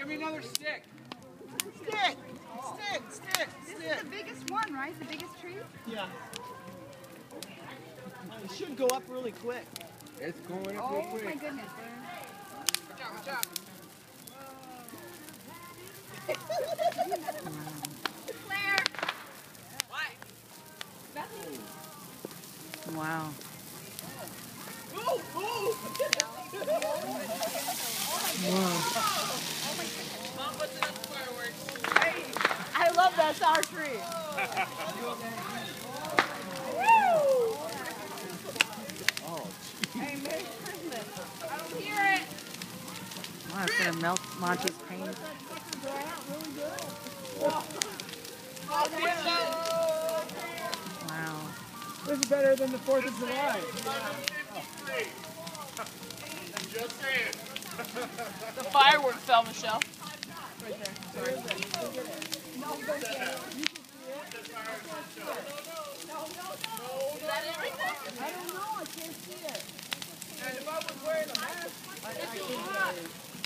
Give me another stick. Stick! Stick! This is the biggest one, right? The biggest tree? Yeah. It should go up really quick. It's going up real Oh quick. my goodness. Watch out. Claire! What? Nothing. Wow. Ooh, ooh. Mom, what's enough fireworks? I love that sour tree. Hey, Merry Christmas. I don't hear it. Wow, it's gonna melt Monty's paint. Wow. This is better than the 4th of July. Just saying. The firework fell, Michelle. Right there. Sorry. No, don't get it. Is that it right there? I don't know. I can't see it. And if I was wearing a mask, It's too hot.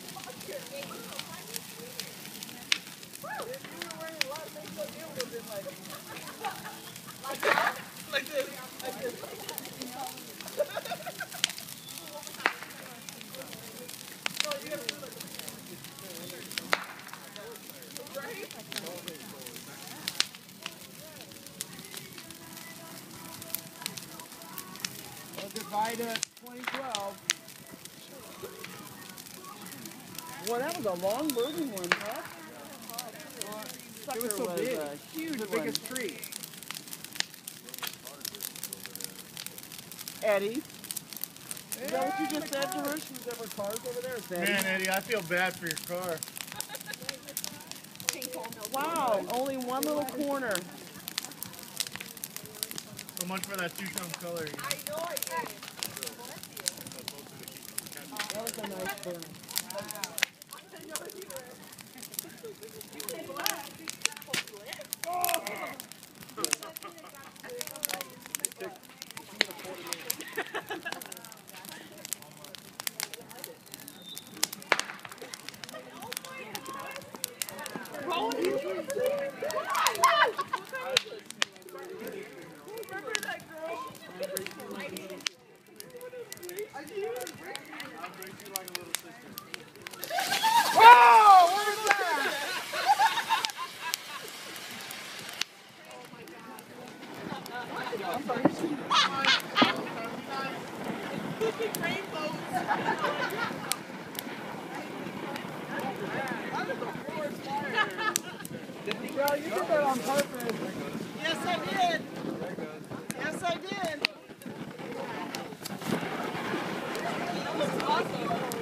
if you were wearing a lot of makeup, it would have been like that. Like this. Like this. No, you have to do like this. Right? Well, goodbye to 2012. Well, that was a long burning one, huh? It was so big. Huge The biggest tree. Eddie. Is that what you just said to her? She was over cars over there? It's Eddie. Man, Eddie, I feel bad for your car. Wow, only one little corner. So much for that two-tone color. That was a nice burn. Well, you did that on purpose. Yes, I did. Yes, I did. That was awesome.